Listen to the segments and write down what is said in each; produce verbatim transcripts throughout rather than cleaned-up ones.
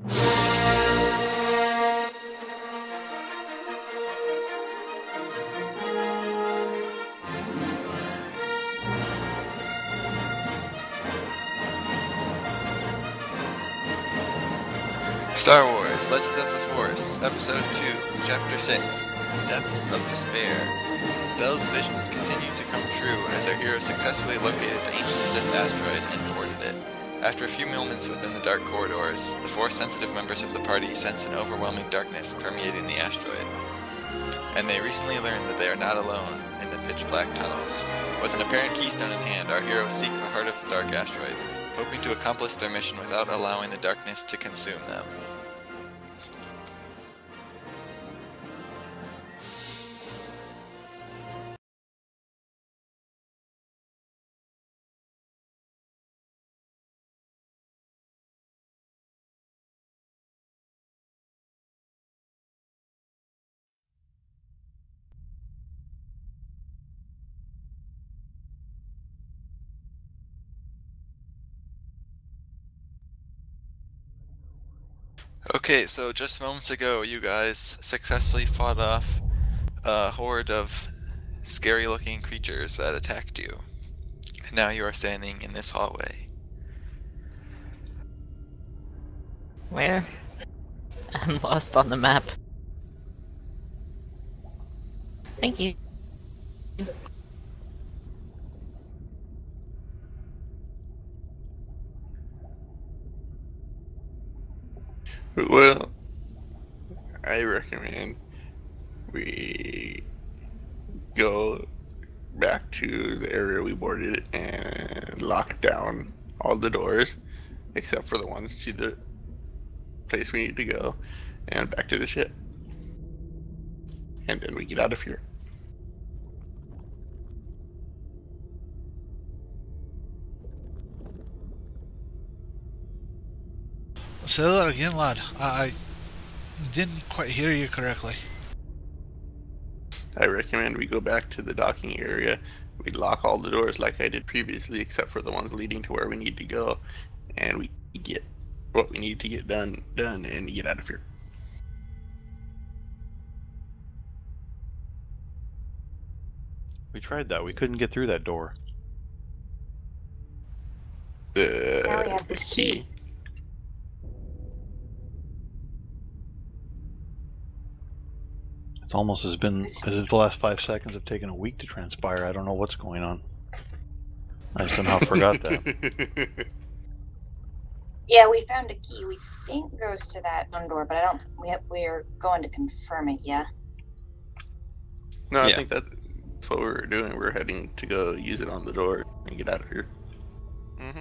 Star Wars: Legends of the Force, Episode two, Chapter six, Depths of Despair. Bell's visions continued to come true as our hero successfully located the ancient Sith asteroid and boarded it. After a few moments within the dark corridors, the Force-sensitive members of the party sense an overwhelming darkness permeating the asteroid. And they recently learned that they are not alone in the pitch-black tunnels. With an apparent keystone in hand, our heroes seek the heart of the dark asteroid, hoping to accomplish their mission without allowing the darkness to consume them. Okay, so just moments ago, you guys successfully fought off a horde of scary-looking creatures that attacked you. And now you are standing in this hallway. Where? I'm lost on the map. Thank you. Well, I recommend we go back to the area we boarded and lock down all the doors, except for the ones to the place we need to go, and back to the ship. And then we get out of here. Say that again, lad. I, I didn't quite hear you correctly. I recommend we go back to the docking area. We lock all the doors like I did previously, except for the ones leading to where we need to go, and we get what we need to get done done and get out of here. We tried that. We couldn't get through that door. Uh, Now we have this key. It's almost as been as if the last five seconds have taken a week to transpire. I don't know what's going on. I somehow forgot that. Yeah, we found a key. We think goes to that one door, but I don't. We have, we're going to confirm it. Yeah. No, I Yeah. think that's what we were doing. We're heading to go use it on the door and get out of here. Mm-hmm.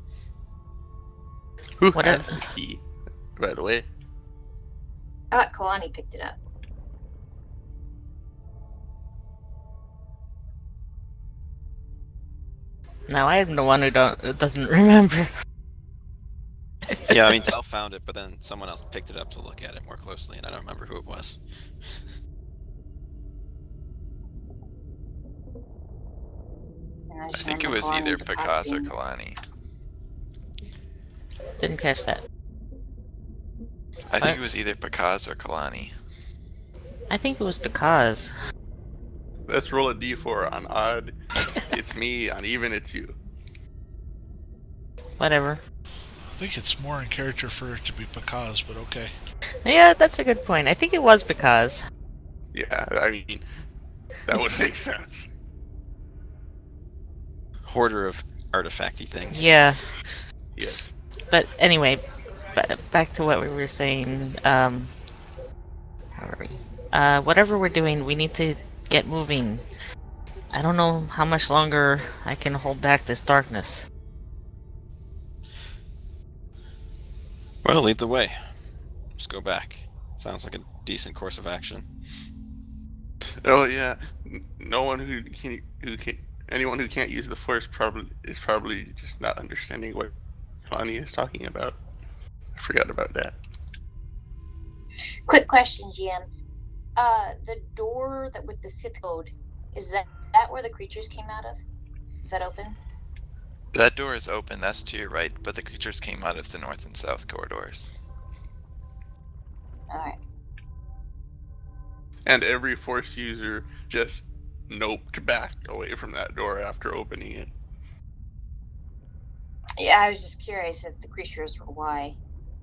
Who What has if- the key, by the way? I thought Kalani picked it up. Now I am the one who don't doesn't remember. Yeah, I mean, Tel found it, but then someone else picked it up to look at it more closely, and I don't remember who it was. And I just think it remember was Kalani either Picasso or depositing- Kalani. Didn't catch that. I think What? it was either Picasso or Kalani. I think it was because. Let's roll a d four. On odd, it's me. On even, it's you. Whatever. I think it's more in character for it to be because, but okay. Yeah, that's a good point. I think it was because. Yeah, I mean, that would make sense. Hoarder of artifacty things. Yeah. Yes. But anyway, ba- back to what we were saying. Um, how are we? Uh, whatever we're doing, we need to get moving. I don't know how much longer I can hold back this darkness. Well, lead the way. Let's go back. Sounds like a decent course of action. Oh yeah. N- No one who can who can anyone who can't use the force probably is probably just not understanding what Connie is talking about. I forgot about that. Quick question, G M. Uh, the door that with the Sith code, is that that where the creatures came out of? Is that open? That door is open, that's to your right, but the creatures came out of the north and south corridors. Alright. And every Force user just noped back away from that door after opening it. Yeah, I was just curious if the creatures were why.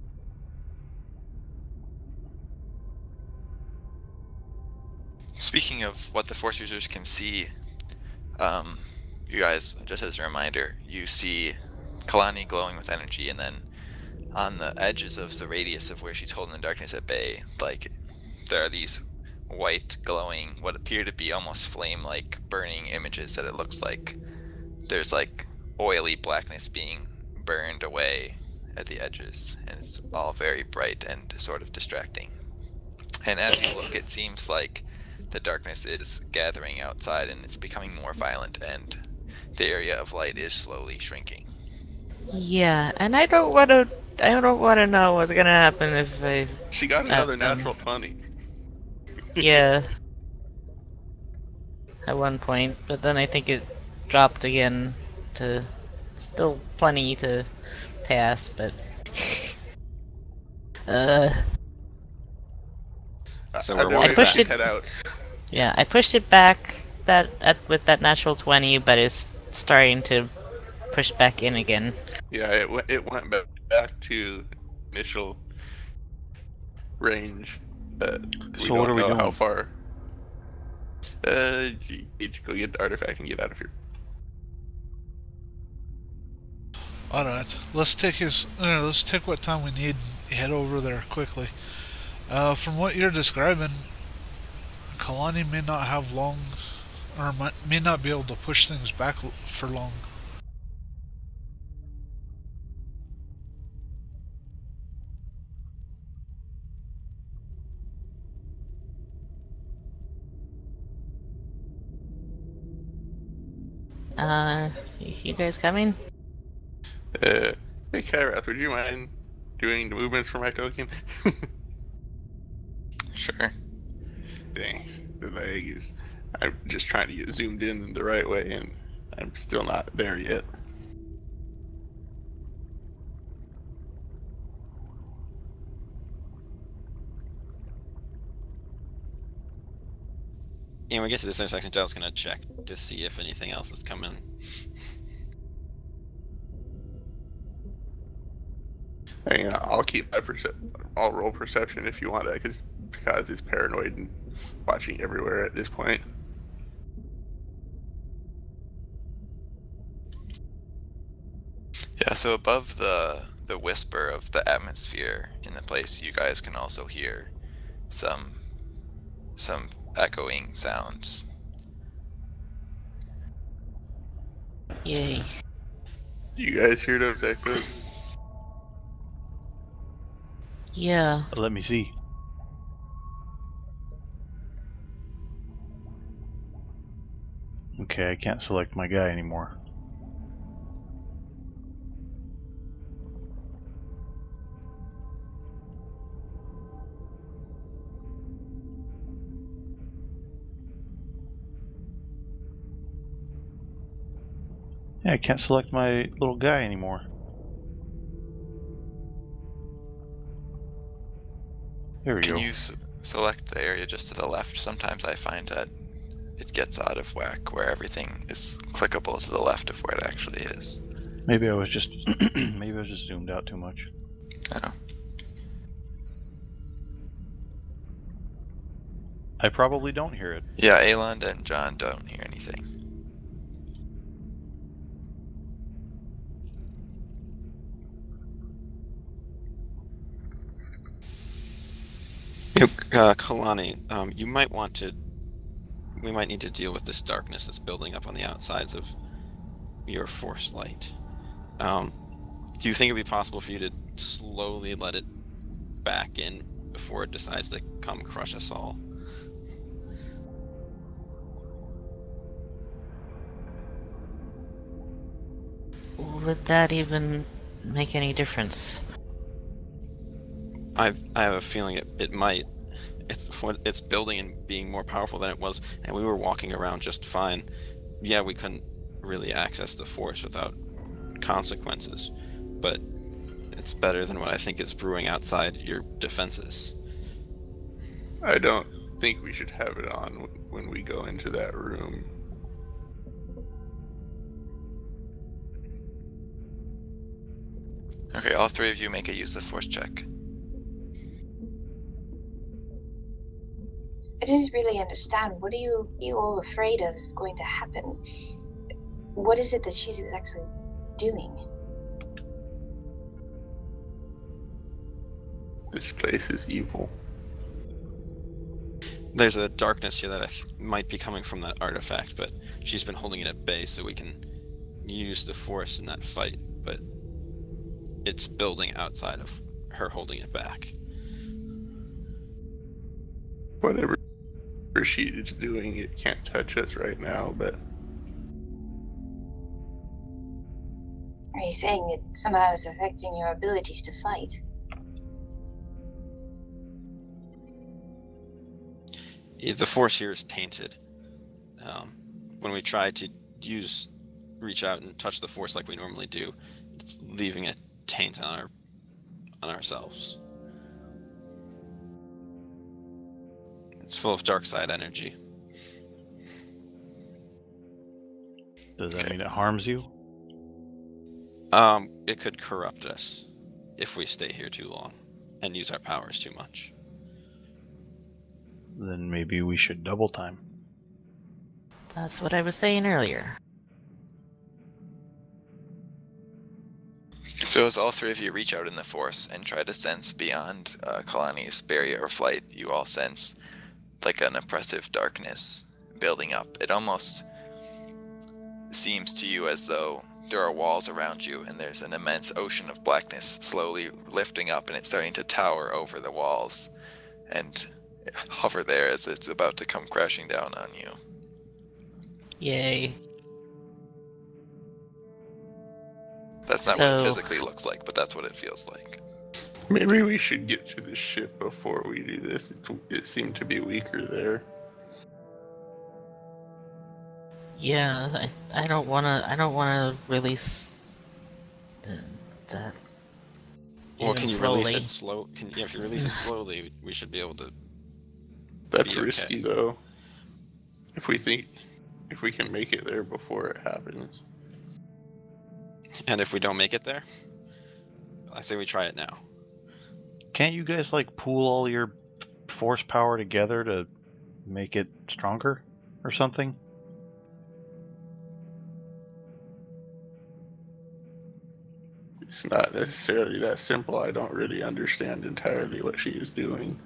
Speaking of what the Force users can see, um, you guys, just as a reminder, you see Kalani glowing with energy, and then on the edges of the radius of where she's holding the darkness at bay, like, there are these white glowing, what appear to be almost flame-like burning images that it looks like there's like oily blackness being burned away at the edges, and it's all very bright and sort of distracting. And as you look, it seems like the darkness is gathering outside and it's becoming more violent, and the area of light is slowly shrinking. Yeah, and I don't want to. I don't want to know what's gonna happen if I. She got another um, natural twenty. Yeah. At one point, but then I think it dropped again to still plenty to pass, but. Uh. So Either we're way, walking I pushed we it- head out. Yeah, I pushed it back that at with that natural twenty, but it's starting to push back in again. Yeah, it went, it went ba- back to initial range, but we So don't what are we know how doing? far. Uh, you need to go get the artifact and get out of here. Alright, let's take his. Uh, let's take what time we need. And head over there quickly. Uh, from what you're describing, Kalani may not have long, or might, may not be able to push things back l- for long. Uh, you guys coming? Uh, hey Kyrath, would you mind doing the movements for my token? Sure. Thanks. The leg is. I'm just trying to get zoomed in the right way, and I'm still not there yet. And when we get to this intersection, Giles gonna check to see if anything else is coming. I mean, I'll keep my percep. I'll roll perception if you want that, because because it's paranoid and watching everywhere at this point. Yeah, so above the the whisper of the atmosphere in the place, you guys can also hear some some echoing sounds. Yay. Do you guys hear those echoes? Yeah. Let me see. Okay, I can't select my guy anymore. Yeah, I can't select my little guy anymore. There we Can go. you s select the area just to the left? Sometimes I find that it gets out of whack where everything is clickable to the left of where it actually is. Maybe I was just maybe I was just zoomed out too much. Oh. I probably don't hear it. Yeah, Aland and John don't hear anything. You know, uh, Kalani, um, you might want to. We might need to deal with this darkness that's building up on the outsides of your force light. Um, do you think it'd be possible for you to slowly let it back in before it decides to come crush us all? Would that even make any difference? I I have a feeling it, it might. It's it's building and being more powerful than it was, and we were walking around just fine. Yeah, we couldn't really access the force without consequences, but it's better than what I think is brewing outside your defenses. I don't think we should have it on when we go into that room. Okay, all three of you make a use of force check. I didn't really understand. What are you, you all afraid of is going to happen? What is it that she's actually doing? This place is evil. There's a darkness here that I th- might be coming from that artifact, but she's been holding it at bay so we can use the force in that fight, but it's building outside of her holding it back. Whatever she is doing, it can't touch us right now, but Are you saying it somehow is affecting your abilities to fight? The force here is tainted. Um, when we try to use, reach out and touch the force like we normally do, it's leaving a taint on our, on ourselves. It's full of dark side energy. Does that mean it harms you? Um, it could corrupt us if we stay here too long and use our powers too much. Then maybe we should double time. That's what I was saying earlier. So as all three of you reach out in the force and try to sense beyond uh, Kalani's barrier of light, you all sense like an oppressive darkness building up. It almost seems to you as though there are walls around you and there's an immense ocean of blackness slowly lifting up, and it's starting to tower over the walls and hover there as it's about to come crashing down on you. Yay. That's not what it So- physically looks like, but that's what it feels like. maybe we should get to the ship before we do this. It, it seemed to be weaker there. Yeah, I, I don't wanna I don't wanna release the, that. Well, even can you slowly. release it slow? Can you, if you release it slowly, we should be able to. That's Be okay. risky, though. If we think, if we can make it there before it happens. And if we don't make it there, I say we try it now. Can't you guys like pool all your force power together to make it stronger or something? It's not necessarily that simple. I don't really understand entirely what she is doing.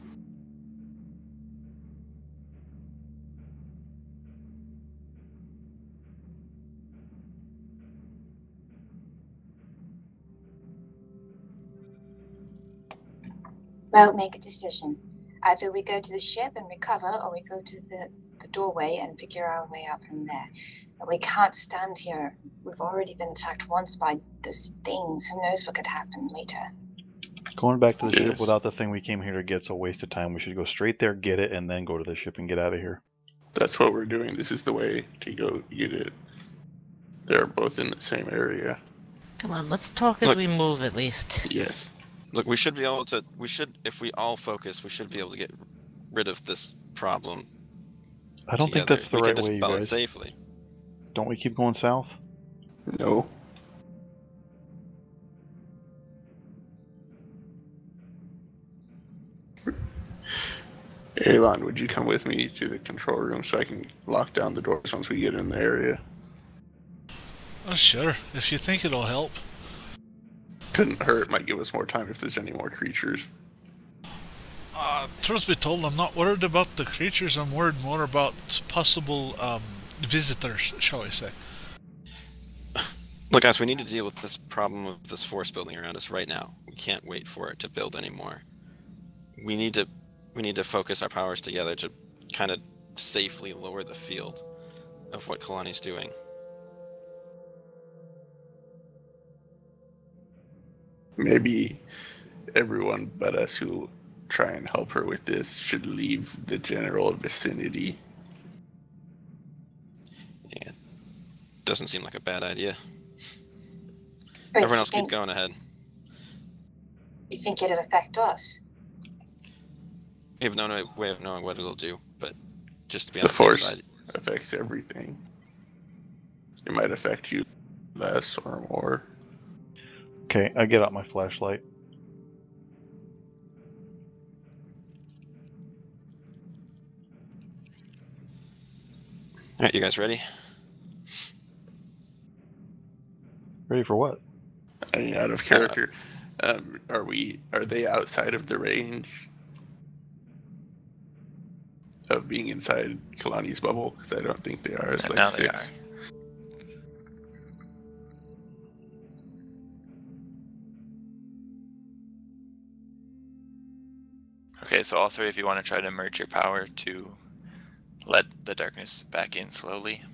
Well, make a decision. Either we go to the ship and recover, or we go to the, the doorway and figure our way out from there. But we can't stand here. We've already been attacked once by those things. Who knows what could happen later? Going back to the Yes. ship without the thing we came here to get is a waste of time. We should go straight there, get it, and then go to the ship and get out of here. That's what we're doing. This is the way to go get it. They're both in the same area. Come on, let's talk as Look- we move at least. Yes. Look, we should be able to. We should, if we all focus, we should be able to get rid of this problem. I don't think together. that's the we right can way, you dispel it guys. safely. Don't we keep going south? No. Elon, would you come with me to the control room so I can lock down the doors once we get in the area? Oh, sure, if you think it'll help. Couldn't hurt. Might give us more time if there's any more creatures. Uh, truth be told, I'm not worried about the creatures. I'm worried more about possible um, visitors, shall I say. Look, guys, we need to deal with this problem of this force building around us right now. We can't wait for it to build anymore. We need to, we need to focus our powers together to kind of safely lower the field of what Kalani's doing. Maybe everyone but us who try and help her with this should leave the general vicinity. Yeah, doesn't seem like a bad idea. Right, Everyone you else keep think, going ahead. You think it'll affect us? We have no way of knowing what it'll do, but just to be on The the safe force side. affects everything. It might affect you less or more. Okay, I get out my flashlight. All right, you guys ready? Ready for what? I mean, out of character, um, are we? Are they outside of the range of being inside Kalani's bubble? Because I don't think they are. It's And like now they six. are. Okay, so all three of you want to try to merge your power to let the darkness back in slowly.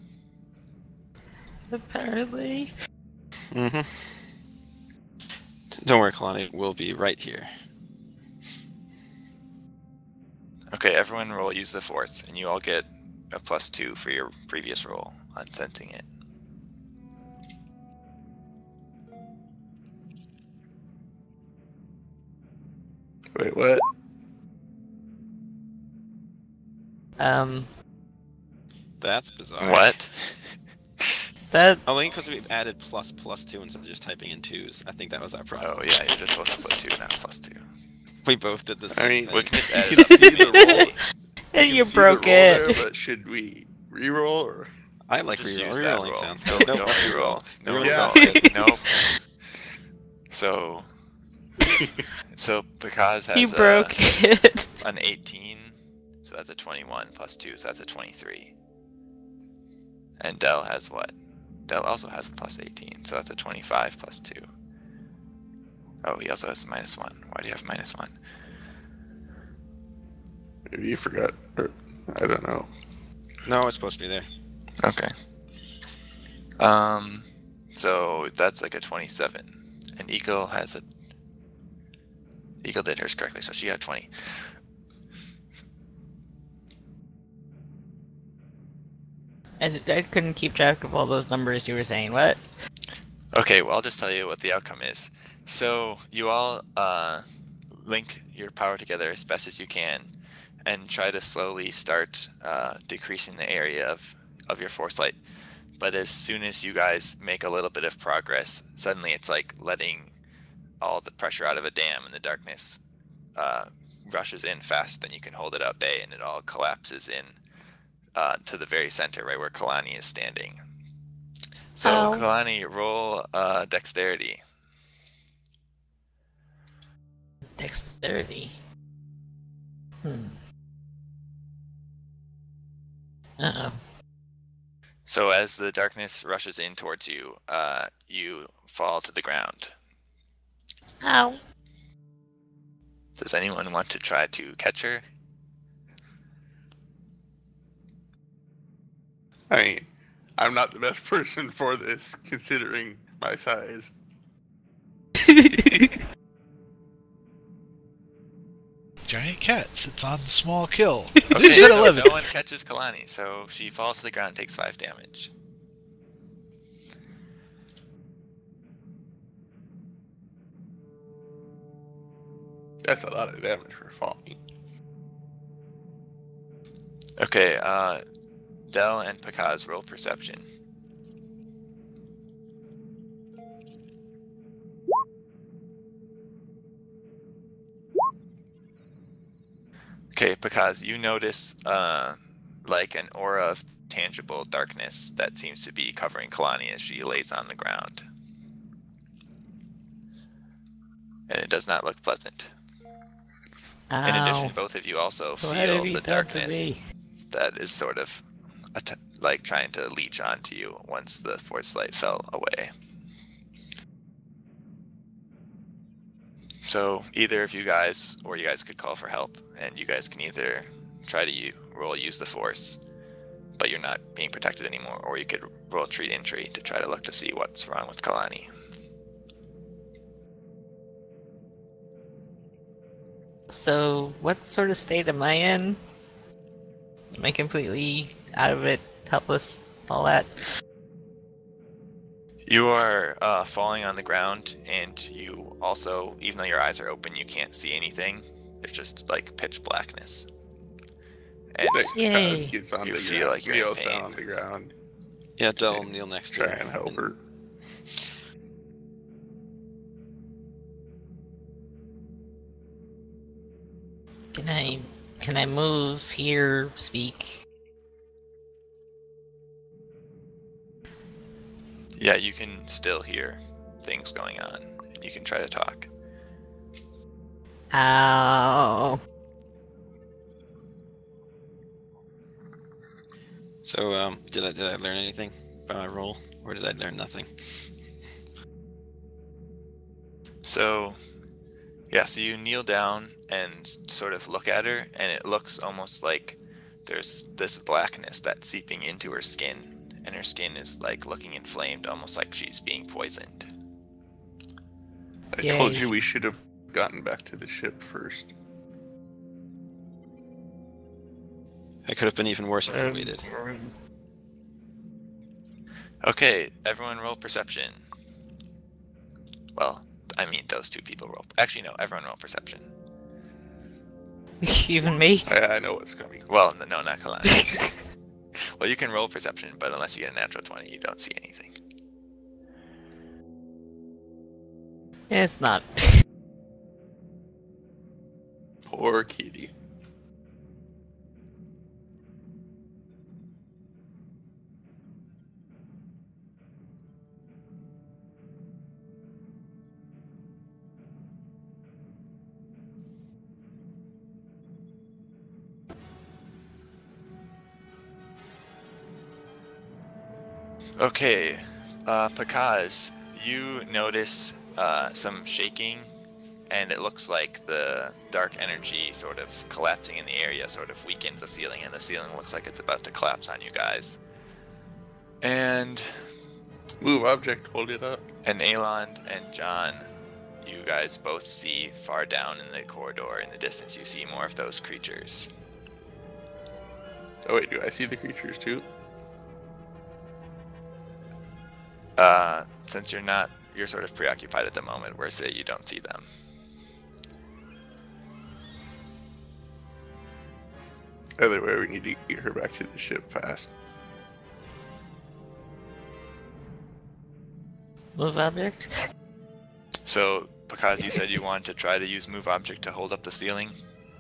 Apparently. Mm-hmm. Don't worry, Kalani. We'll be right here. Okay, everyone roll use the force, and you all get a plus two for your previous roll on sensing it. Wait, what? Um, That's bizarre. What? that Only because we've added plus plus two instead of just typing in twos. I think that was our problem. Oh yeah, you're just supposed to put two, not plus two. We both did the same I mean, thing. We can just You add can it up. see the roll. and can you see the broke roll it. there, but should we re-roll or? I like Just reroll. use that Rerolling roll. sounds No, good. no let's reroll. No Reroll Yeah. sounds reroll. good. Nope. So, so Picaz has He a- broke it. an eighteen, so that's a twenty-one plus two, so that's a twenty-three. And Dell has what? Dell also has a plus eighteen, so that's a twenty-five plus two. Oh, he also has a minus one. Why do you have minus one? Maybe you forgot. Or, I don't know. No, it's supposed to be there. Okay. Um, so that's like a twenty-seven. And Eagle has a... Eagle did hers correctly, so she got a twenty. And I couldn't keep track of all those numbers you were saying. What? Okay, well, I'll just tell you what the outcome is. So you all uh, link your power together as best as you can and try to slowly start uh, decreasing the area of, of your force light. But as soon as you guys make a little bit of progress, suddenly it's like letting all the pressure out of a dam, and the darkness uh, rushes in faster than you can hold it at bay, and it all collapses in uh, to the very center, right where Kalani is standing. So, Ow. Kalani, roll uh, dexterity. Dexterity. Hmm. Uh-oh. So as the darkness rushes in towards you, uh, you fall to the ground. Ow. Does anyone want to try to catch her? I mean, I'm not the best person for this, considering my size. Giant cat sits on small kill. Okay, Lose at so eleven. no one catches Kalani, so she falls to the ground and takes five damage. That's a lot of damage for falling. Okay, uh, Dell and Picaz roll perception. Okay, Picaz, you notice uh, like an aura of tangible darkness that seems to be covering Kalani as she lays on the ground. And it does not look pleasant. In addition, Ow. both of you also What have feel you the done to darkness me? that is sort of att- like trying to leech onto you once the force light fell away. So either of you guys, or you guys could call for help, and you guys can either try to u- roll use the force, but you're not being protected anymore, or you could roll treat entry to try to look to see what's wrong with Kalani. So, what sort of state am I in? Am I completely out of it, helpless, all that? You are uh, falling on the ground, and you also, even though your eyes are open, you can't see anything. There's just like pitch blackness. And Like, Yay. Kaz gets on You the feel ground, like you're in kneels pain. down on the ground. Yeah, Del, kneel next to Try her. and help her. Can I can I move, hear, speak? yeah, you can still hear things going on. And you can try to talk. Ow. So, um, did I did I learn anything by my roll, or did I learn nothing? So, yeah, so you kneel down and sort of look at her, and it looks almost like there's this blackness that's seeping into her skin, and her skin is like looking inflamed, almost like she's being poisoned. I Yay. told you we should have gotten back to the ship first. It could have been even worse if we waited. Okay, everyone roll perception. Well, I mean, those two people roll. Actually, no, everyone roll perception. Even me? I, I know what's coming. Well, n- no, not Kalani. Well, you can roll perception, but unless you get a natural twenty, you don't see anything. It's not. Poor kitty. Okay, uh, Pakaz, you notice uh, some shaking, and it looks like the dark energy sort of collapsing in the area sort of weakens the ceiling, and the ceiling looks like it's about to collapse on you guys. And Move object, hold it up. and Alond and John, you guys both see far down in the corridor in the distance, you see more of those creatures. Oh wait, do I see the creatures too? Uh, since you're not, you're sort of preoccupied at the moment, where say you don't see them. Either way, we need to get her back to the ship fast. Move object? So, because you said you wanted to try to use move object to hold up the ceiling,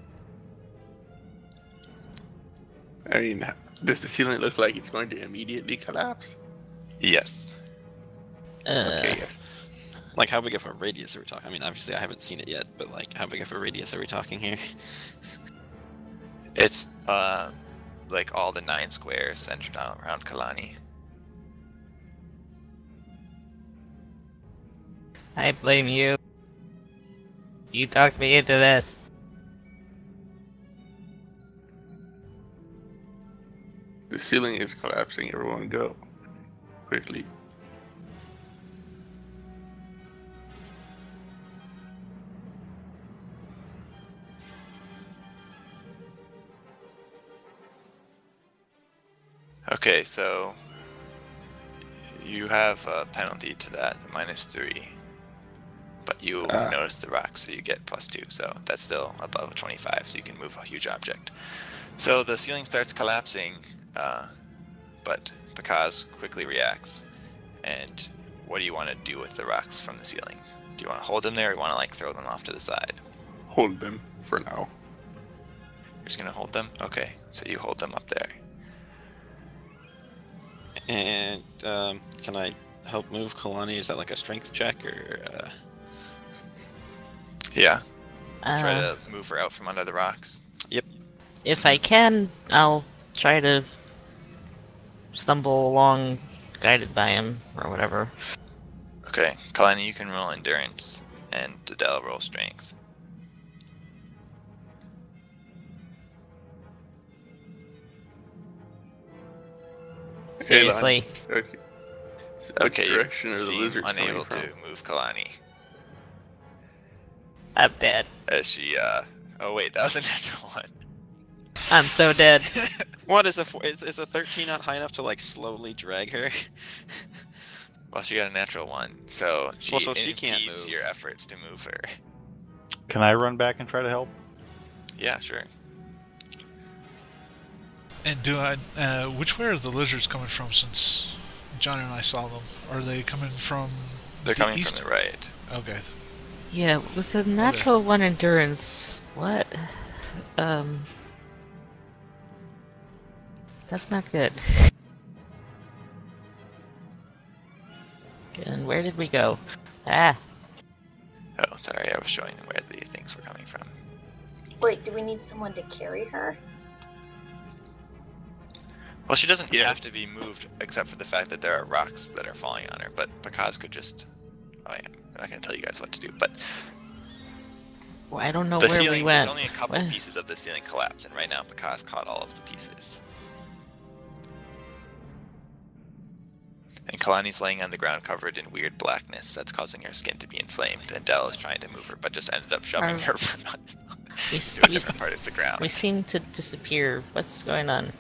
I mean, does the ceiling look like it's going to immediately collapse? yes. Uh, Okay, yes. Like, how big of a radius are we talking? I mean, obviously I haven't seen it yet, but like, how big of a radius are we talking here? It's uh, like all the nine squares centered on- around Kalani. I blame you. You talked me into this. The ceiling is collapsing. Everyone go. Quickly. Okay, so you have a penalty to that, minus three. But you Ah. notice the rocks, so you get plus two, so that's still above a twenty-five, so you can move a huge object. So the ceiling starts collapsing, uh, but Pakaz quickly reacts. And what do you want to do with the rocks from the ceiling? Do you want to hold them there, or you want to like throw them off to the side? Hold them for now. You're just gonna hold them? Okay, so you hold them up there. And um, can I help move Kalani? Is that like a strength check or? Uh... Yeah. Try Uh, to move her out from under the rocks. if I can, I'll try to stumble along, guided by him, or whatever. Okay, Kalani, you can roll endurance, and Adele roll strength. Seriously. Okay. So Okay, Which you direction are the seem lizards unable coming to from? move Kalani. I'm dead. As she, uh... Oh wait, that was a natural one. I'm so dead. What is a four, is, is a thirteen not high enough to like slowly drag her? Well, she got a natural one, so she, Well, so she can't impedes move. your efforts to move her. Can I run back and try to help? Yeah, sure. And do I? Uh, which way are the lizards coming from? Since John and I saw them, are they coming from? They're the coming east? from the right. Okay. Yeah, with the natural one endurance, what? Um, that's not good. And where did we go? Ah, Oh, sorry, I was showing them where the things were coming from. Wait, do we need someone to carry her? Well, she doesn't Yeah. have to be moved, except for the fact that there are rocks that are falling on her. But Pakaz could just. Oh, yeah, I'm not going to tell you guys what to do. But well, I don't know the where ceiling, we went. there's only a couple What? pieces of the ceiling collapsed, and right now Pakaz caught all of the pieces. And Kalani's laying on the ground covered in weird blackness that's causing her skin to be inflamed, and Dell is trying to move her, but just ended up shoving Um, her from We, to a we, different part of the ground. we seem to disappear. What's going on?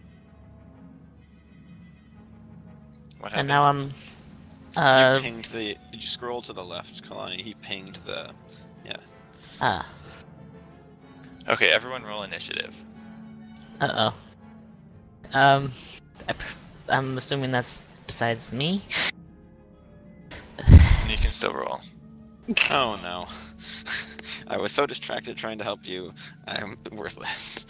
What And happened? now I'm. You Uh, pinged the. Did you scroll to the left, Kalani? He pinged the. Yeah. ah, Okay, everyone roll initiative. uh oh. Um, I, pr- I'm assuming that's besides me. And you can still roll. Oh no. I was so distracted trying to help you. I'm worthless.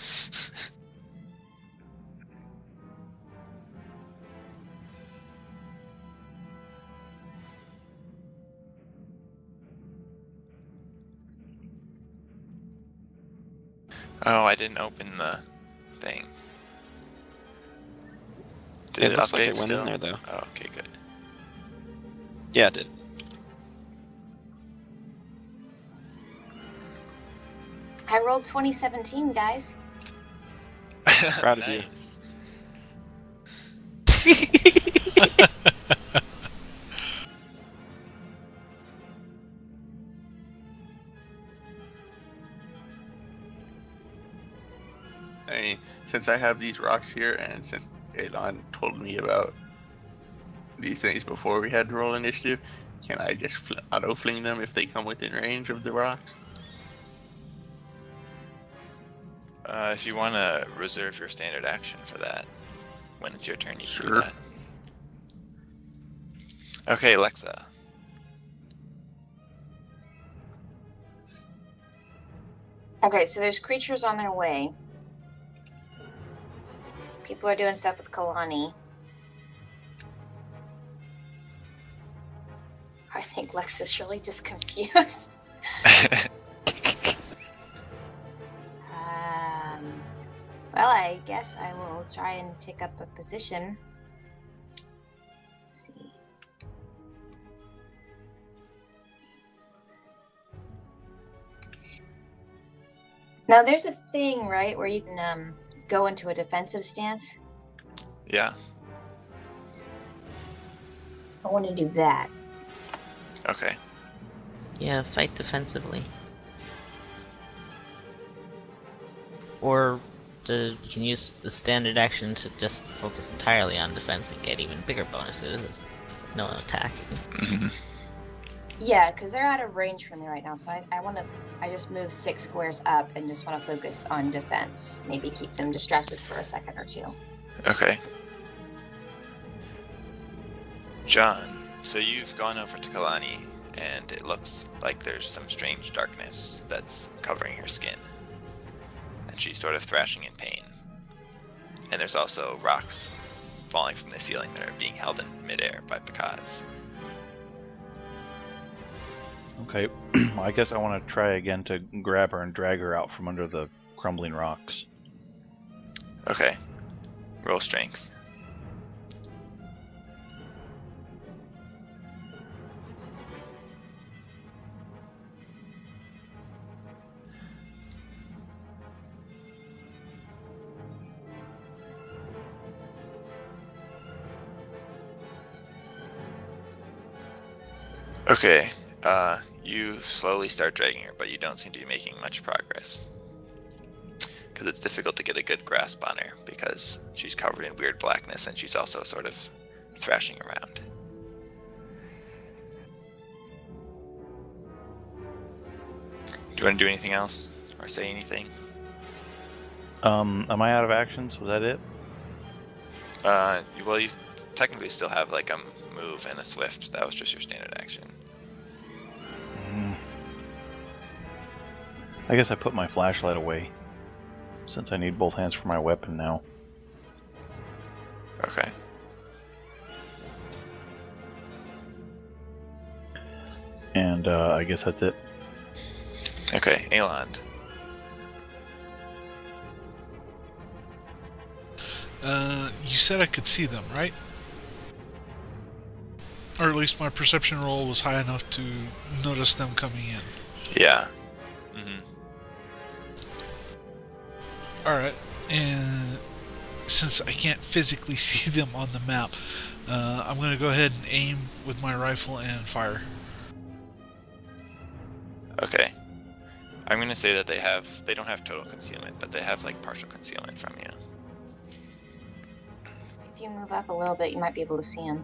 Oh, I didn't open the thing. Did It it, looks update like it went still? in there though. Oh, okay, good. Yeah, it did. I rolled twenty seventeen, guys. Proud of you. Nice. I mean, since I have these rocks here, and since Elon told me about these things before we had to roll initiative, can I just fl- auto fling them if they come within range of the rocks? Uh, if you want to reserve your standard action for that, when it's your turn, you can do Sure. that. Okay, Alexa. Okay, so there's creatures on their way. People are doing stuff with Kalani. I think Lex is really just confused. Um, well, I guess I will try and take up a position. Let's see. Now, there's a thing, right, where you can um, go into a defensive stance. Yeah. I want to do that. Okay. yeah, fight defensively. Or the, you can use the standard action to just focus entirely on defense and get even bigger bonuses. No attack. Yeah, because they're out of range for me right now, so I, I want to. I just move six squares up and just want to focus on defense. Maybe keep them distracted for a second or two. Okay. John, so you've gone over to Kalani, and it looks like there's some strange darkness that's covering her skin. And she's sort of thrashing in pain. And there's also rocks falling from the ceiling that are being held in midair by Pakaz. Okay, I guess I want to try again to grab her and drag her out from under the crumbling rocks. Okay. Roll strength. Okay, uh, you slowly start dragging her, but you don't seem to be making much progress. Because it's difficult to get a good grasp on her, because she's covered in weird blackness and she's also sort of thrashing around. Do you want to do anything else? Or say anything? Um, am I out of actions? Was that it? Uh, well, you technically still have like a move and a swift. That was just your standard action. Mm. I guess I put my flashlight away, since I need both hands for my weapon now. Okay. And uh, I guess that's it. Okay, Aeland. Uh, you said I could see them, right? Or at least my perception roll was high enough to notice them coming in. Yeah. Mm-hmm. Alright, and since I can't physically see them on the map, uh, I'm going to go ahead and aim with my rifle and fire. Okay. I'm gonna say that they have, they don't have total concealment, but they have like partial concealment from you. If you move up a little bit, you might be able to see him.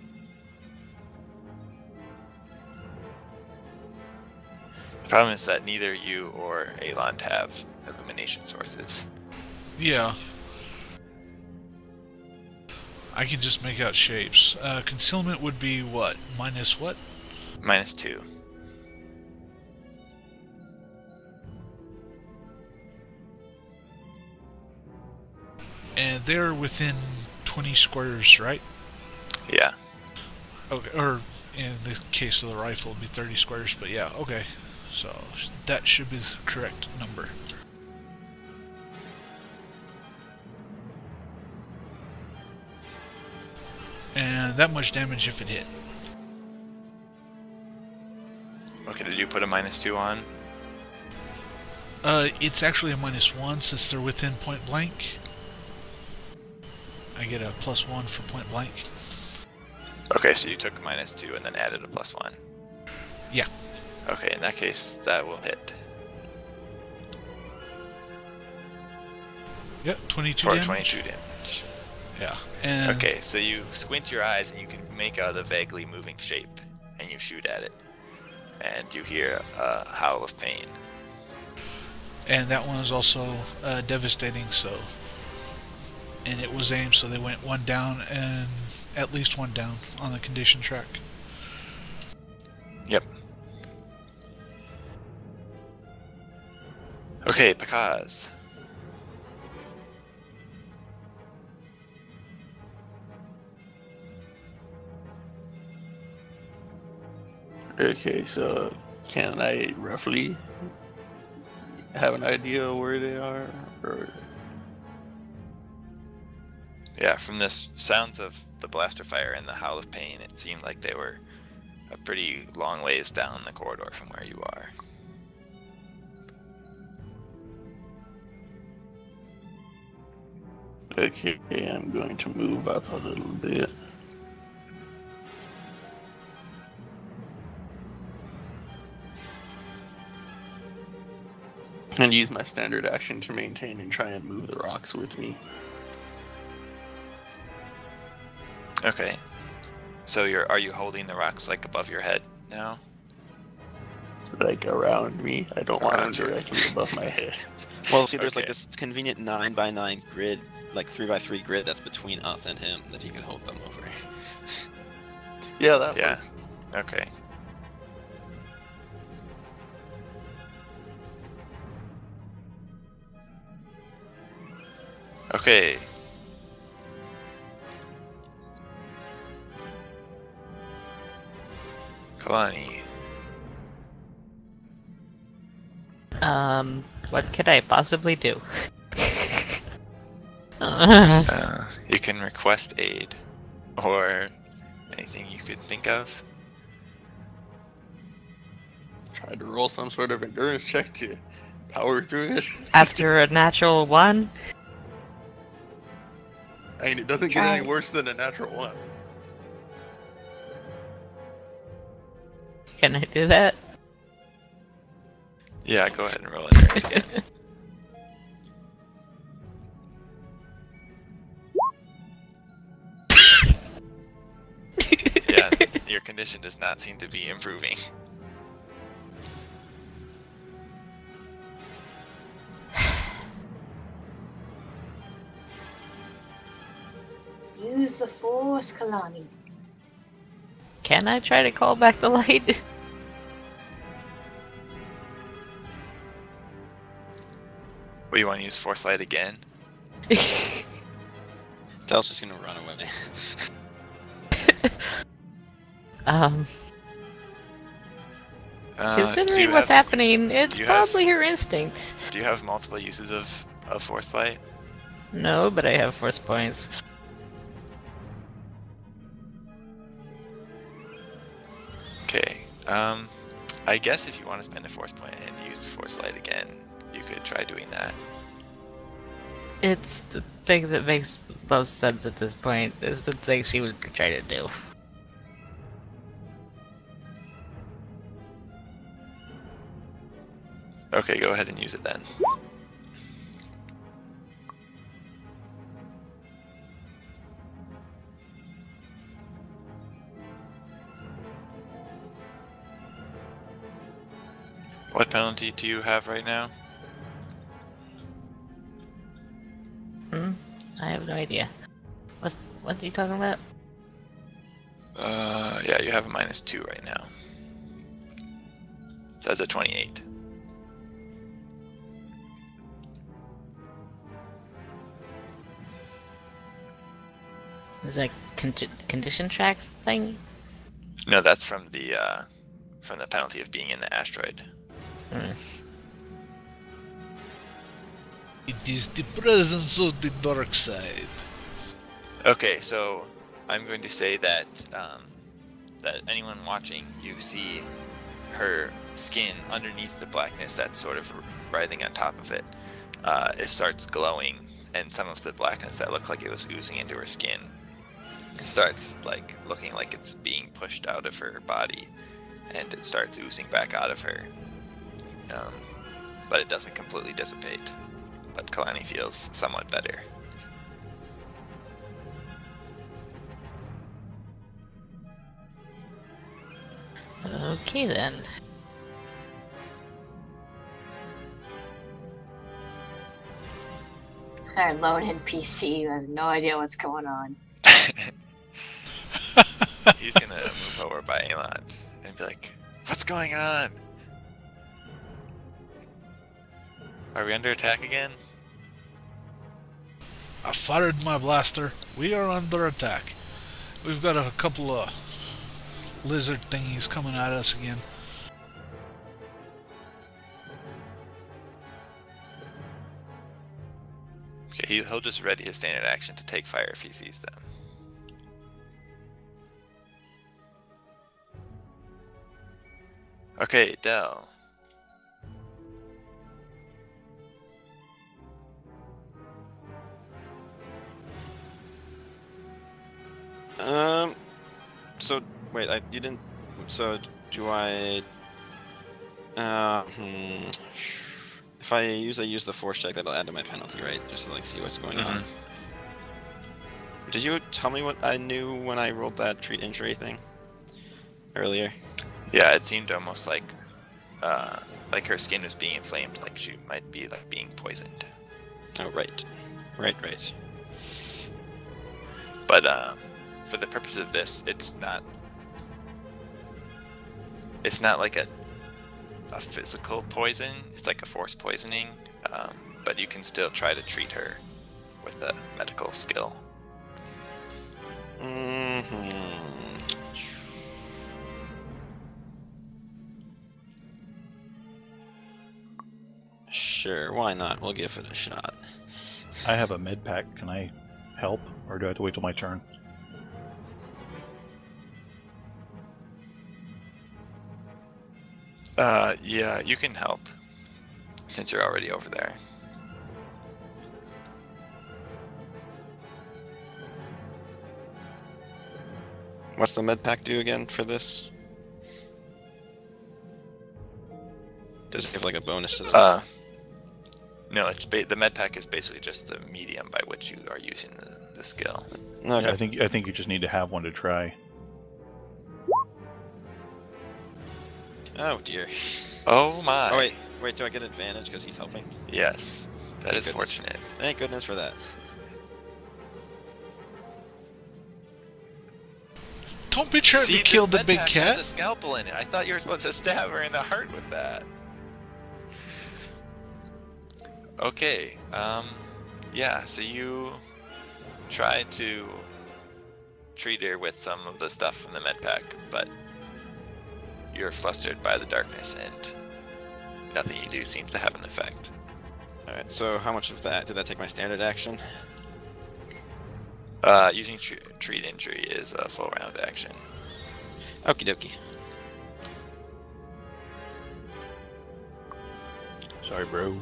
The problem is that neither you or Aeland have illumination sources. Yeah. I can just make out shapes. Uh, concealment would be what? Minus what? Minus two. And they're within twenty squares, right? Yeah. Okay, or in the case of the rifle, it'd be thirty squares, but yeah, okay. So that should be the correct number. And that much damage if it hit. Okay, did you put a minus two on? Uh, it's actually a minus one since they're within point blank. I get a plus one for point blank. Okay, so you took minus two and then added a plus one. Yeah. Okay, in that case, that will hit. Yep, twenty-two For damage. twenty-two damage. Yeah. And Okay, so you squint your eyes and you can make out a vaguely moving shape, and you shoot at it. And you hear a howl of pain. And that one is also uh, devastating, so... And it was aimed, so they went one down and at least one down on the condition track. Yep. Okay, Pakaz. Okay, so can I roughly have an idea where they are? Or... Yeah, from the sounds of the blaster fire and the howl of pain, it seemed like they were a pretty long ways down the corridor from where you are. Okay, I'm going to move up a little bit. And use my standard action to maintain and try and move the rocks with me. Okay. So you're are you holding the rocks like above your head now? Like around me. I don't want them Around you. directly above my head. Well, see, there's like Okay. this convenient nine by nine grid, like three by three grid that's between us and him that he can hold them over. Yeah, that Yeah. one. Okay. Okay. Kalani. Um, what could I possibly do? Uh, you can request aid. Or anything you could think of. Try to roll some sort of endurance check to power through it. After a natural one? I mean, it doesn't get Try. any worse than a natural one. Can I do that? Yeah, go ahead and roll endurance again. Yeah, your condition does not seem to be improving. the Force, Kalani. Can I try to call back the light? What, you want to use Force Light again? Del's just gonna run away. um, Uh, do considering you what's have- happening, it's do you have- probably her instinct. Do you have multiple uses of, of Force Light? No, but I have force points. Okay. Um, I guess if you want to spend a Force point and use Force Light again, you could try doing that. It's the thing that makes most sense at this point. Is the thing she would try to do. Okay, go ahead and use it then. What penalty do you have right now? Hmm? I have no idea. What's what are you talking about? Uh, yeah, you have a minus two right now. So that's a twenty-eight. Is that con condition tracks thing? No, that's from the uh, from the penalty of being in the asteroid. Hmm. It is the presence of the dark side. Okay, so I'm going to say that um, that anyone watching, you see her skin underneath the blackness that's sort of writhing on top of it. Uh, it starts glowing, and some of the blackness that looked like it was oozing into her skin starts like looking like it's being pushed out of her body, and it starts oozing back out of her. Um, but it doesn't completely dissipate. But Kalani feels somewhat better. Okay then. Our lone N P C has no idea what's going on. He's gonna move over by Elon and be like, "What's going on? Are we under attack again?" I fired my blaster. We are under attack. We've got a couple of lizard thingies coming at us again. Okay, he, he'll just ready his standard action to take fire if he sees them. Okay, Del. Um. So wait, I you didn't. So do I? Uh, hmm. If I use I use the force check, that'll add to my penalty, right? Just to like see what's going on. Did you tell me what I knew when I rolled that treat injury thing earlier? Yeah, it seemed almost like, uh, like her skin was being inflamed, like she might be like being poisoned. Oh right, right, right. But um, for the purpose of this, it's not. It's not like a a physical poison. It's like a force poisoning. Um, but you can still try to treat her with a medical skill. Mm-hmm. Sure, why not? We'll give it a shot. I have a med pack. Can I help, or do I have to wait till my turn? Uh, yeah, you can help since you're already over there. What's the med pack do again for this? Does it give like a bonus to the? Uh, no, it's ba the med pack is basically just the medium by which you are using the, the skill. Okay. Yeah, I think I think you just need to have one to try. Oh dear. Oh my! Oh wait, wait. Do I get advantage because he's helping? Yes, that Thank is goodness. fortunate. Thank goodness for that. Don't be trying See, to kill this the big med pack cat. has a scalpel in it. I thought you were supposed to stab her in the heart with that. Okay, um, yeah, so you try to treat her with some of the stuff from the med pack, but you're flustered by the darkness and nothing you do seems to have an effect. Alright, so how much of that did that take my standard action? Uh, using tr treat injury is a full round action. Okie dokie. Sorry, bro.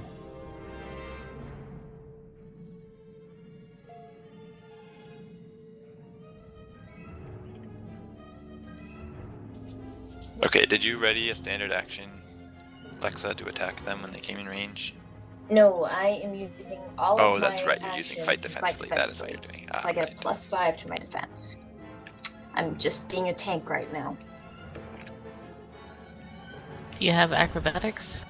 Okay, did you ready a standard action, Lexa, to attack them when they came in range? No, I am using all Oh, of that's my right, you're using actions fight to defensively. That is what you're doing. Ah, So I get right. a plus five to my defense. I'm just being a tank right now. Do you have acrobatics?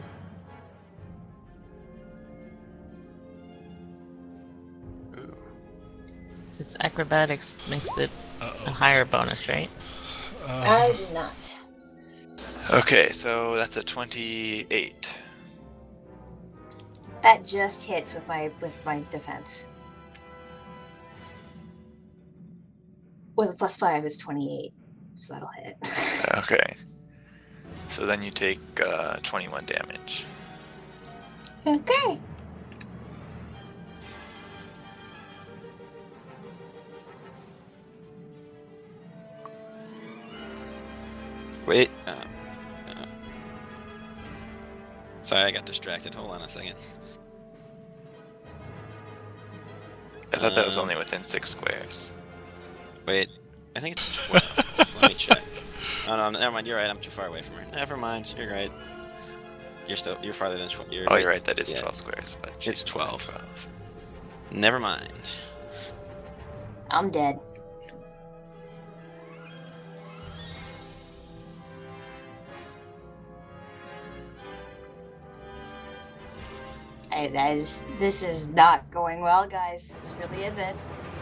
Ooh. Because acrobatics makes it a Uh-oh. higher bonus, right? I Uh, do not. Okay, so that's a twenty-eight. That just hits with my with my defense. With a plus five is twenty-eight, so that'll hit. Okay. So then you take uh, twenty-one damage. Okay. Wait. Uh, uh. Sorry, I got distracted. Hold on a second. I thought that was Um, only within six squares. Wait. I think it's twelve. Let me check. Oh no, never mind. You're right. I'm too far away from her. Never mind. You're right. You're still. You're farther than twelve. You're Oh, you're right. That is Yeah. twelve squares, but It's she's twelve. twelve. Never mind. I'm dead. I, I just, this is not going well, guys. This really isn't.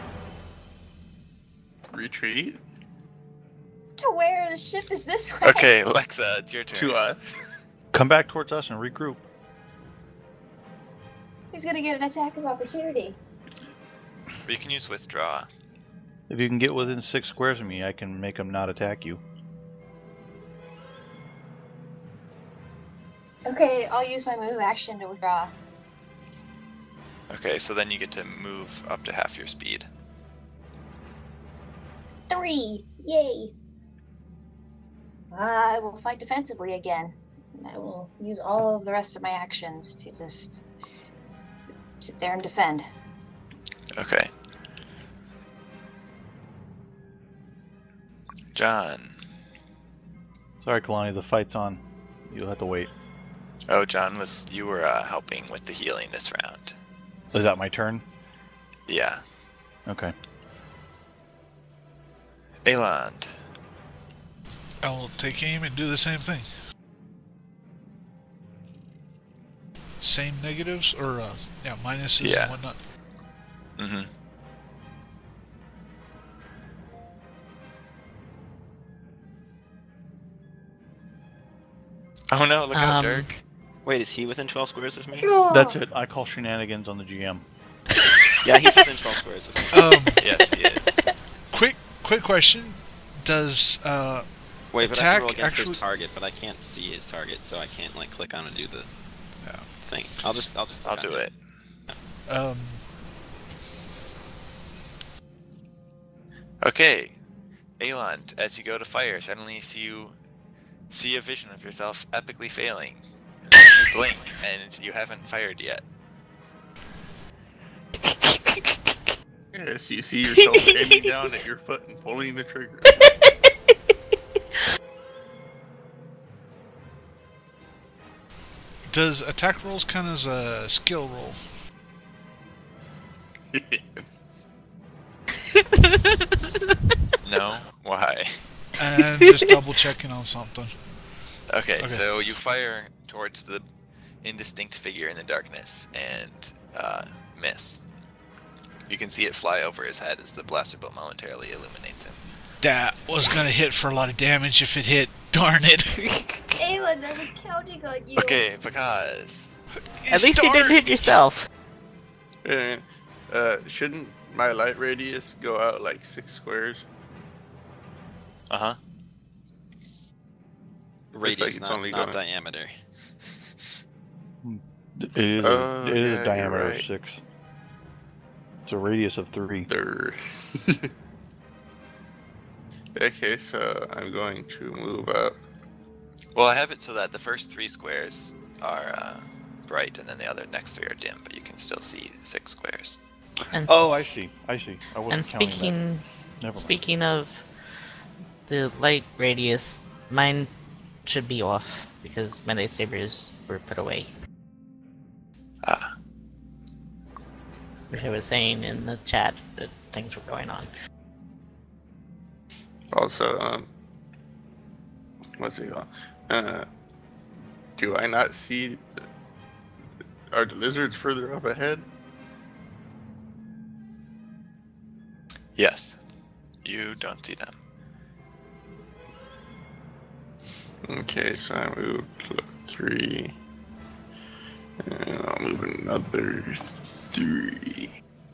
Retreat To where the ship is this way. Okay, Lexa, it's your turn. to us. Come back towards us and regroup. He's gonna get an attack of opportunity. We can use withdraw. If you can get within six squares of me, I can make him not attack you. Okay, I'll use my move action to withdraw. Okay, so then you get to move up to half your speed. Three! Yay! I will fight defensively again. And I will use all of the rest of my actions to just sit there and defend. Okay. John. Sorry, Kalani, the fight's on. You'll have to wait. Oh, John was you were uh, helping with the healing this round. Is that my turn? Yeah. Okay. Aland. I will take aim and do the same thing. Same negatives or uh, yeah, minuses Yeah. and whatnot. Mm-hmm. Oh no, look out, Um, Dirk. Wait, is he within twelve squares of me? That's it. I call shenanigans on the G M. Yeah, he's within twelve squares of me. Um, Yes, he is. quick, quick question: Does uh, Wait, but I have to roll attack against his actually- target, but I can't see his target, so I can't like click on and do the Yeah. thing. I'll just, I'll just. I'll click do on it. um, Okay, Aland, as you go to fire, suddenly you see you see a vision of yourself epically failing. And then you blink, and you haven't fired yet. Yes, you see yourself aiming down at your foot and pulling the trigger. does attack rolls count as a skill roll? No? Why? And just double checking on something. Okay, Okay. so you fire towards the indistinct figure in the darkness and uh, miss. You can see it fly over his head as the blaster bolt momentarily illuminates him. that was gonna hit for a lot of damage if it hit. Darn it. Aelin, I was counting on you. Okay, because At least you didn't hit yourself. And, uh, shouldn't my light radius go out like six squares? uh huh. Radius, like it's not, only not going- diameter. It is, Oh, a, it is yeah, a you're diameter right. of six. It's a radius of three. There. Okay, so I'm going to move up. Well, I have it so that the first three squares are uh, bright, and then the other next three are dim, but you can still see six squares. And, Oh, I see. I see. I wasn't and counting speaking that. Never mind. speaking of the light radius, mine should be off because my lightsabers were put away. Ah, Which I was saying in the chat that things were going on. Also, um, what's it called? Uh, do I not see? The, are the lizards further up ahead? yes. You don't see them. Okay, so I moved look, three. And I'll move another three.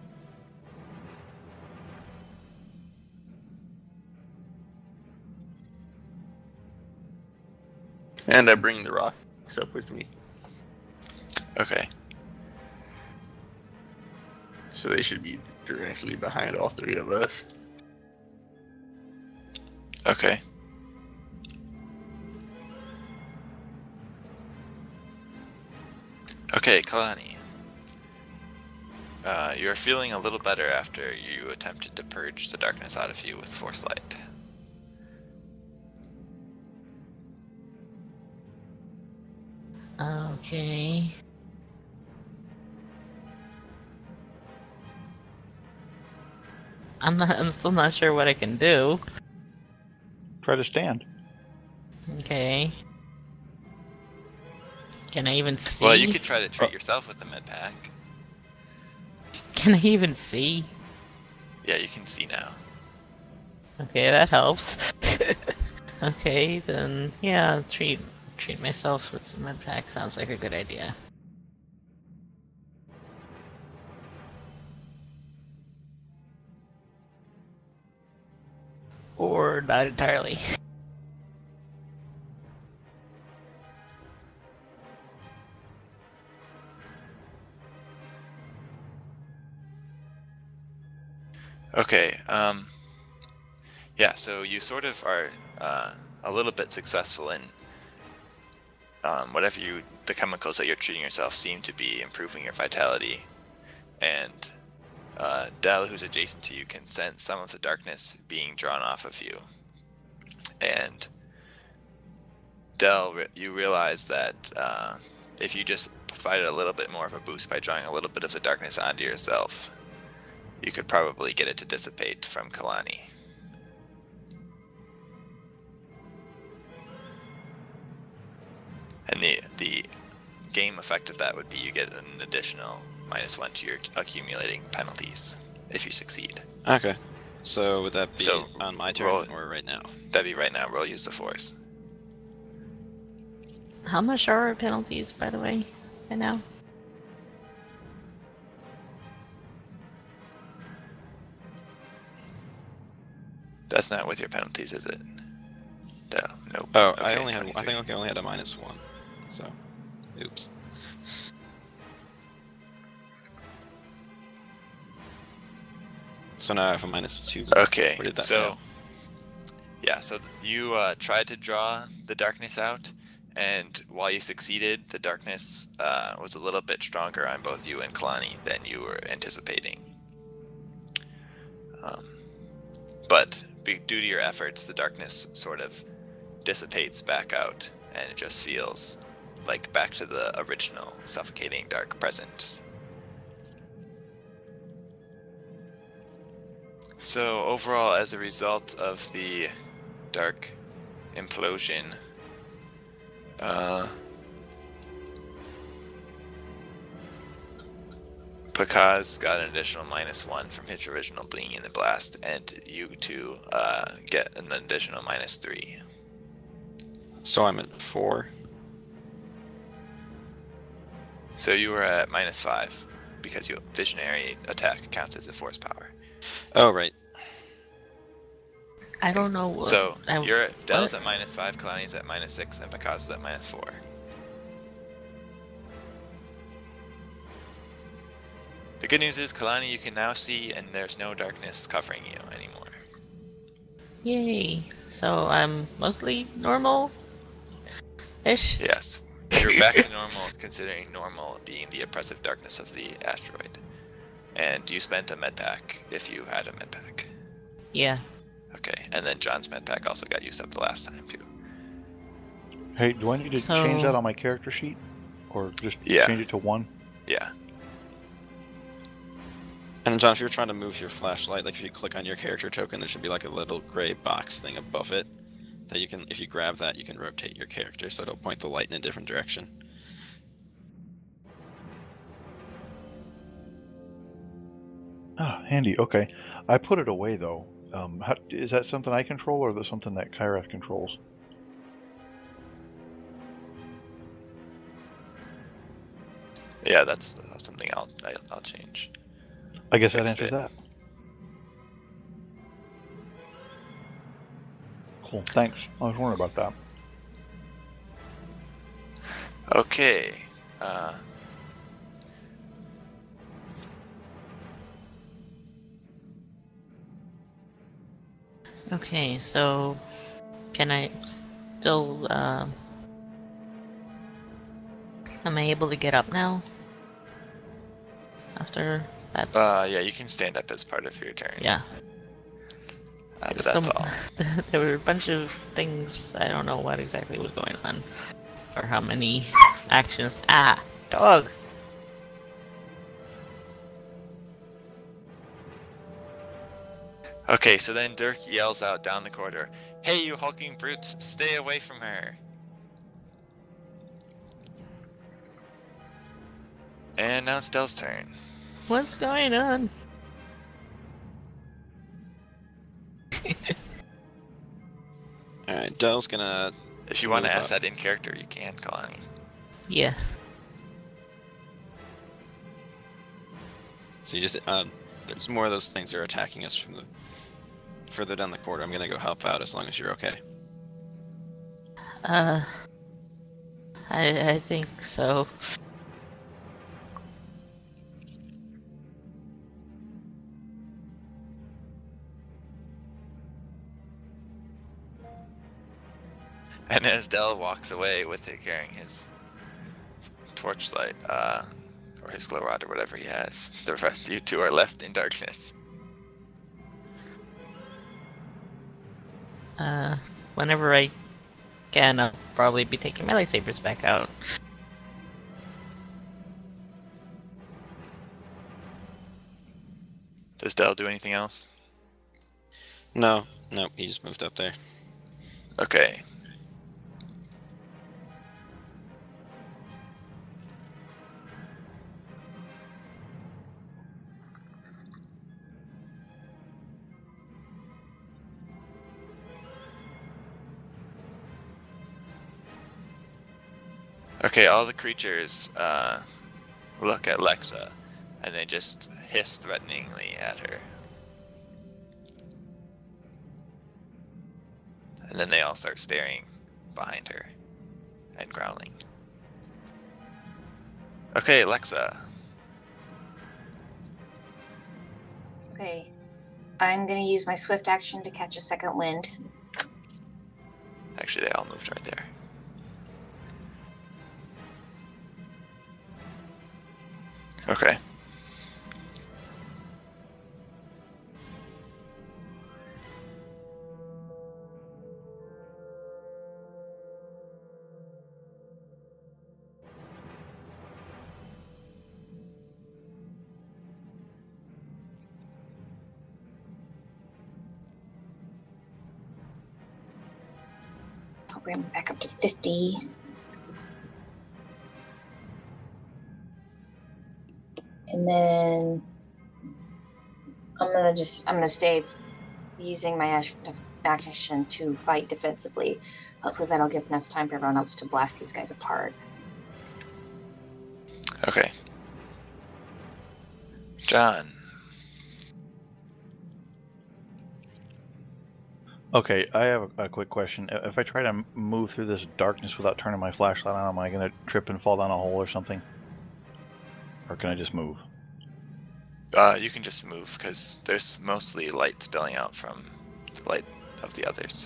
And I bring the rocks up with me. Okay. So they should be directly behind all three of us. Okay. Okay, Kalani. Uh, you're feeling a little better after you attempted to purge the darkness out of you with Force Light. Okay. I'm not. I'm still not sure what I can do. Try to stand. Okay. Can I even see? Well, you could try to treat yourself with the med pack. Can I even see? Yeah, you can see now. Okay, that helps. Okay, then yeah, treat treat myself with some med pack sounds like a good idea. Or not entirely. Okay, um... yeah, so you sort of are uh, a little bit successful in um, whatever you... the chemicals that you're treating yourself seem to be improving your vitality. And uh, Del, who's adjacent to you, can sense some of the darkness being drawn off of you. And Del, re- you realize that uh, if you just provided a little bit more of a boost by drawing a little bit of the darkness onto yourself, you could probably get it to dissipate from Kalani. And the the game effect of that would be you get an additional minus one to your accumulating penalties if you succeed. Okay. So would that be So, on my turn roll- or right now? That'd be right now. Roll use the force. How much are our penalties, by the way, right now? That's not with your penalties, is it? No. Nope. Oh, I Okay, only had. I twenty-three. think okay, I only had a minus one. So, oops. So now I have a minus two. Okay, Where did that so go? yeah, so you uh, tried to draw the darkness out, and while you succeeded, the darkness uh, was a little bit stronger on both you and Kalani than you were anticipating. Um, but be, due to your efforts, the darkness sort of dissipates back out, and it just feels like back to the original suffocating dark presence. So overall, as a result of the dark implosion, uh, Pakaz got an additional minus one from his original being in the blast, and you two uh, get an additional minus three. So I'm at four. So you were at minus five because your visionary attack counts as a force power. Oh, right. I don't know what. So I, you're at, Dell's what? at minus five, Kalani's at minus six, and Pakaz is at minus four. The good news is, Kalani, you can now see, and there's no darkness covering you anymore. Yay. So I'm mostly normal ish. Yes. You're back to normal, considering normal being the oppressive darkness of the asteroid. And you spent a med pack if you had a med pack. Yeah. Okay, and then John's med pack also got used up the last time, too. Hey, do I need to So- change that on my character sheet? Or just Yeah. change it to one? Yeah. And John, if you're trying to move your flashlight, like if you click on your character token, there should be like a little gray box thing above it that you can, if you grab that, you can rotate your character so it'll point the light in a different direction. Ah, handy. Okay. I put it away though. Um, how, is that something I control, or is that something that Kyrath controls? Yeah, that's uh, something I'll, I'll I'll change. I guess that Fixed answers it. that. Cool. Thanks. I was wondering about that. Okay. Uh, Okay, so can I still, uh, am I able to get up now? After that? uh, yeah, you can stand up as part of your turn. Yeah. Uh, but Some- that's all. There were a bunch of things, I don't know what exactly was going on. Or how many actions. Ah! Dog! Okay, so then Dirk yells out down the corridor, "Hey, you hulking brutes, stay away from her!" And now it's Dell's turn. What's going on? Alright, Dell's gonna... If you want to Move ask up. that in character, you can, Kalani. Yeah. So you just... Um, there's more of those things that are attacking us from the... further down the corridor. I'm gonna go help out as long as you're okay. Uh... I, I think so. And as Dell walks away with it carrying his torchlight, uh, or his glow rod or whatever he has, the rest of you two are left in darkness. Uh, whenever I can, I'll probably be taking my lightsabers back out. Does Dell do anything else? No, no, he just moved up there. Okay. Okay, all the creatures uh, look at Lexa, and they just hiss threateningly at her. And then they all start staring behind her and growling. Okay, Lexa. Okay. I'm gonna use my swift action to catch a second wind. Actually, they all moved right there. Okay. I'll bring it back up to fifty. And then I'm gonna just I'm gonna stay using my action action to fight defensively. Hopefully that'll give enough time for everyone else to blast these guys apart. Okay. John. Okay, I have a, a quick question. If I try to move through this darkness without turning my flashlight on, am I going to trip and fall down a hole or something? Or can I just move? Uh, you can just move, because there's mostly light spilling out from the light of the others.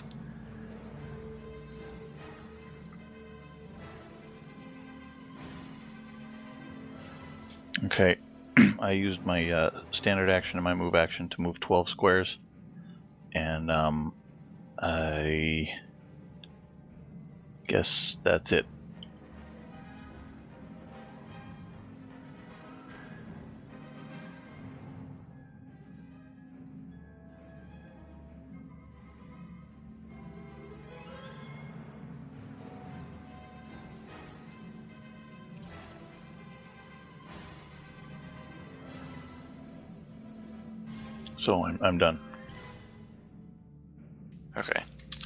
Okay, I used my uh, standard action and my move action to move twelve squares. And um, I guess that's it. So I'm, I'm done. Okay.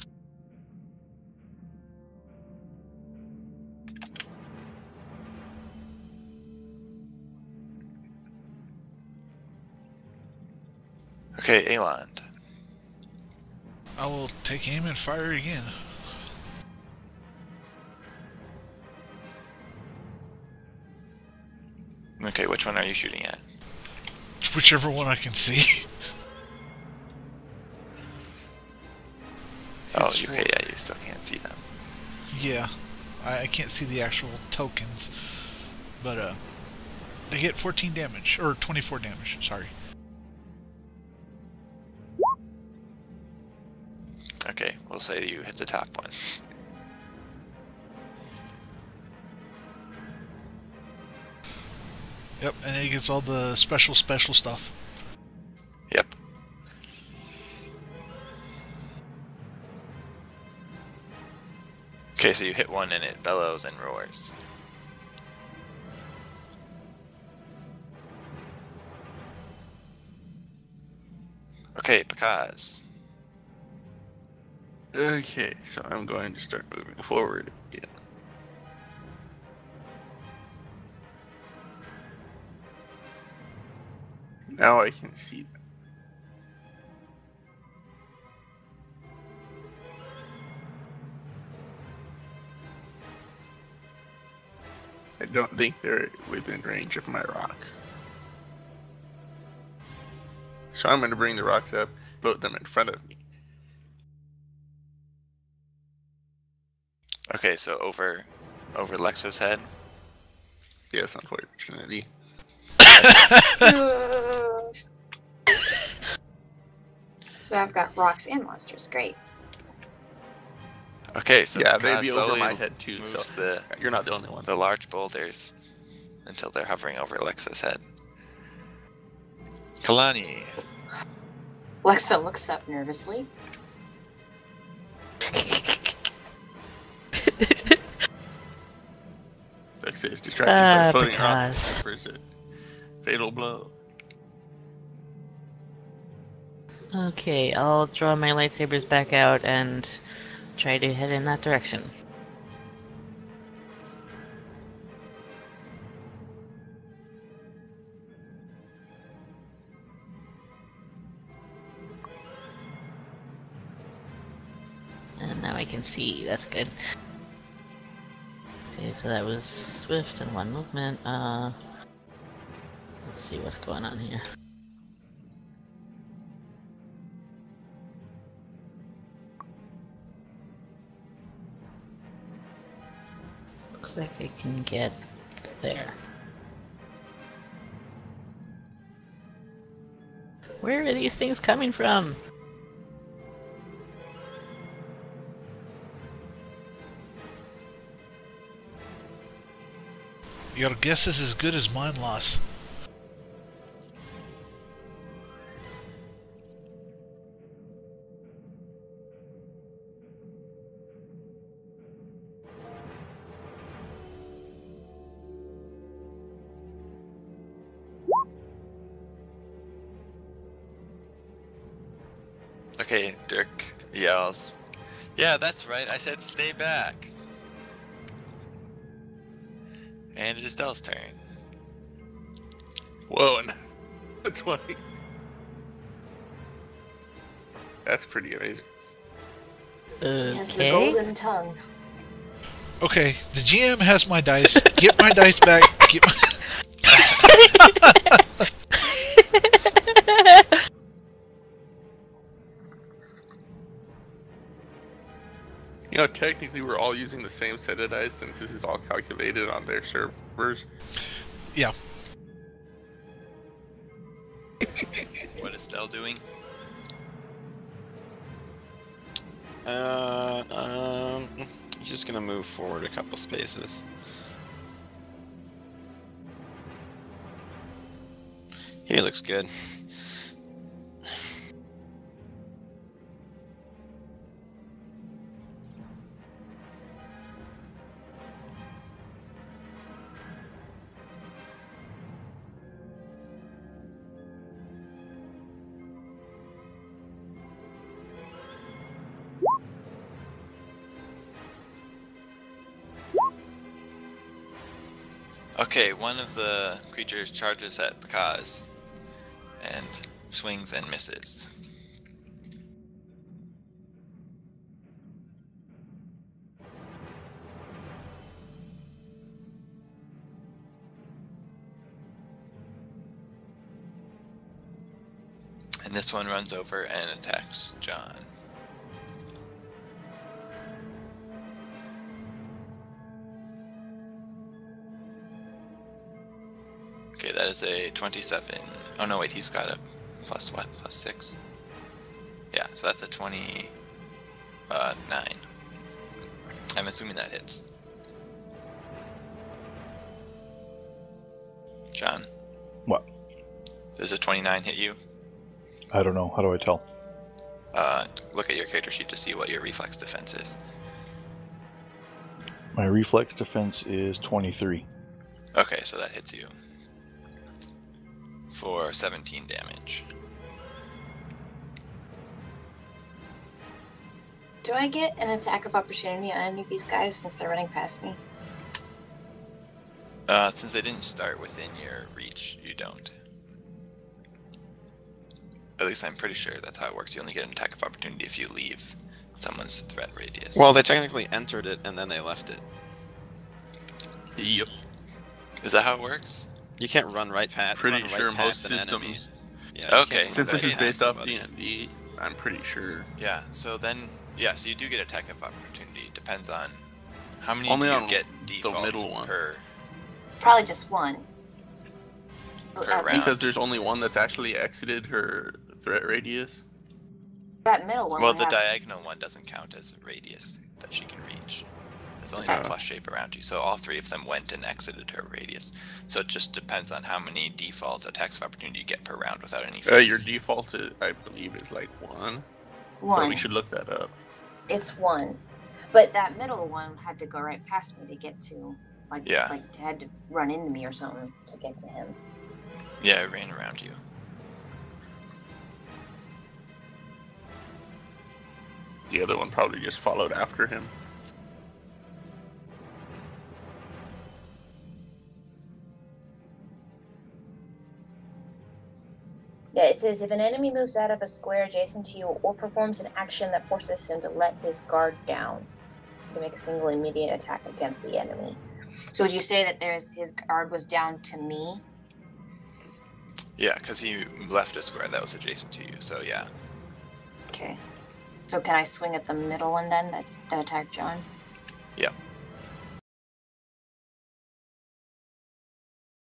Okay, Aland. I will take aim and fire again. Okay, which one are you shooting at? Whichever one I can see. Oh, It's okay, for- yeah, you still can't see them. Yeah, I, I can't see the actual tokens, but uh, they get fourteen damage, or twenty-four damage, sorry. Okay, we'll say you hit the top one. Yep, and it gets all the special, special stuff. Yep. Okay, so you hit one and it bellows and roars. Okay, Pakaz. Okay, so I'm going to start moving forward again. Now I can see them. I don't think they're within range of my rocks. So I'm going to bring the rocks up, float them in front of me. Okay, so over over Lexo's head. Yes, unfortunately. So I've got rocks and monsters. Great. Okay, so Yeah, Pakaz they'd be over slowly my head too, so moves the you're not the only one. the large boulders until they're hovering over Lexo's head. Kalani. Lexa looks up nervously. Lexa is distracted Ah, by floating Pakaz. rocks. Where's it? Fatal blow. Okay, I'll draw my lightsabers back out and try to head in that direction. And now I can see, that's good. Okay, so that was swift and one movement. Uh, let's see what's going on here. Looks like I can get there. Where are these things coming from? Your guess is as good as mine, Loss. Okay, Dirk yells. Yeah, that's right. I said stay back. And it is Dell's turn. Whoa, and a twenty. That's pretty amazing. He has the Okay. golden tongue. Okay, the G M has my dice. Get my dice back. Get my... You know, technically we're all using the same set of dice since this is all calculated on their servers. Yeah. What is Dell doing? Uh, um, he's just gonna move forward a couple spaces. He looks good. Okay, one of the creatures charges at Bakaz and swings and misses. And this one runs over and attacks John. Okay, that is a twenty-seven. Oh no, wait, he's got a plus what? Plus six? Yeah, so that's a twenty-nine. I'm assuming that hits. John, What? does a twenty-nine hit you? I don't know. How do I tell? Uh, look at your character sheet to see what your reflex defense is. My reflex defense is twenty-three. Okay, so that hits you for seventeen damage. Do I get an attack of opportunity on any of these guys since they're running past me? Uh, since they didn't start within your reach, you don't. At least I'm pretty sure that's how it works. You only get an attack of opportunity if you leave someone's threat radius. Well, they technically entered it and then they left it. Yep. Is that how it works? You can't run right past. Pretty run sure right past most an enemy. systems. Yeah, you Okay. can't run Since this right is past based off somebody. D and D, I'm pretty sure. Yeah, so then, yeah, so you do get attack of opportunity. Depends on how many Only do you on get the default middle one. per. Probably just one. Per At round. least Because there's only one that's actually exited her threat radius. that middle one. Well, would the have- diagonal one doesn't count as a radius that she can reach. There's only Okay. a plus shape around you, so all three of them went and exited her radius. So it just depends on how many default attacks of opportunity you get per round without any Uh, your phase. default, is, I believe, is like one. But one. we should look that up. It's one, but that middle one had to go right past me to get to, like, Yeah. like had to run into me or something to get to him. Yeah, it ran around you. The other one probably just followed after him. Yeah, it says if an enemy moves out of a square adjacent to you or performs an action that forces him to let his guard down, you can make a single immediate attack against the enemy. So would you say that there's his guard was down to me? Yeah, because he left a square that was adjacent to you, so yeah. Okay. So can I swing at the middle one then that, that attacked John? Yep.